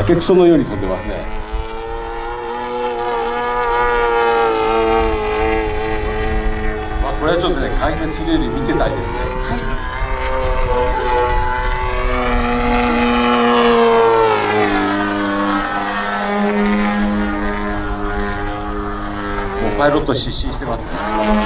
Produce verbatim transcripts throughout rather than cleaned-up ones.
けくそのように飛んでますね。まあ、これはちょっとね、解説するより見てたいですね。 はい。 パイロット失神してますね。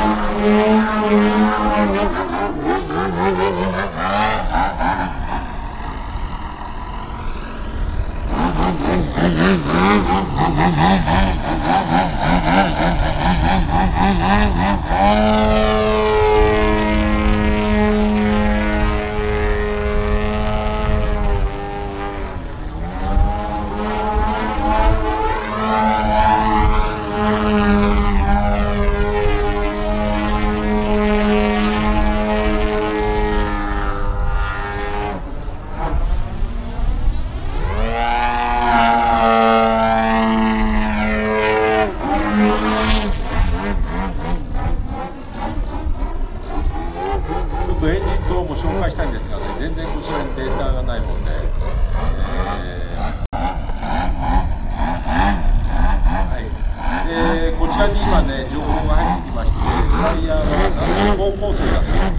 エンジン等も紹介したいんですがね、全然こちらにデータがないもんで、えーはいえー、こちらに今ね、情報が入ってきまして、フライヤーの高校生だそうです。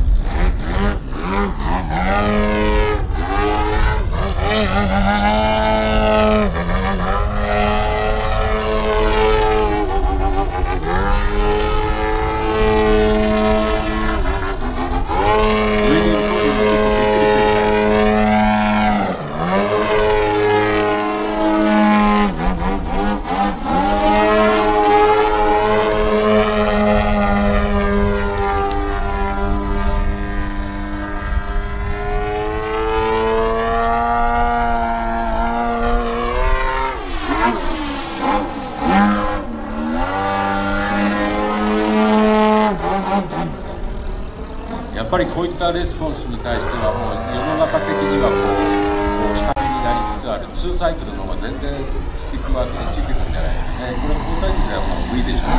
やっぱりこういったレスポンスに対してはもう世の中的にはこう下火になりつつあるツーサイクルの方が全然スティックワークについてくるんじゃないですかね。これフォーサイクルではもう無理でしょう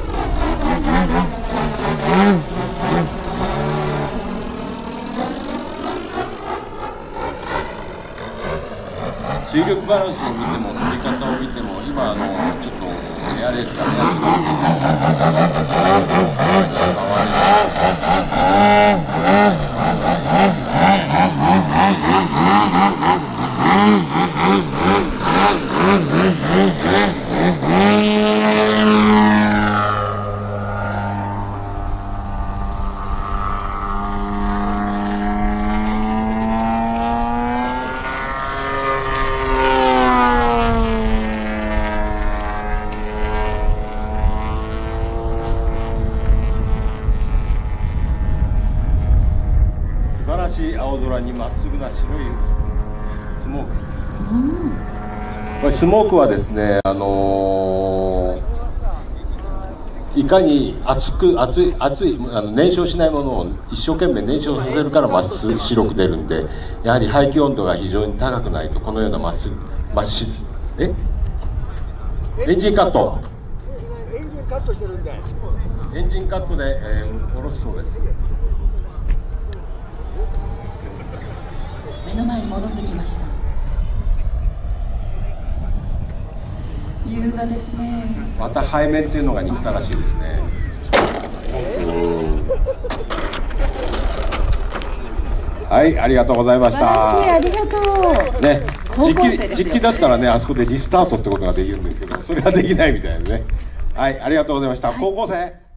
ね。水力バランスを見ても飛び方を見ても今あのちょっとエアレースがねやって素晴らしい青空にまっすぐな白いスモーク、うん、これスモークはですね、あのー、いかに熱く熱い熱いあの燃焼しないものを一生懸命燃焼させるからまっすぐ白く出るんで、やはり排気温度が非常に高くないとこのようなまっすぐ真っ白えエンジンカットエンジンカットしてるんでエンジンカットで、えー、下ろすそうです。 目の前に戻ってきました。優雅ですね。 また背面っていうのが憎たらしいですね。はい、ありがとうございました。 素晴らしい、ありがとう。 ね、実機実機だったらね、あそこでリスタートってことができるんですけど、それはできないみたいなね。はい、ありがとうございました。はい、高校生。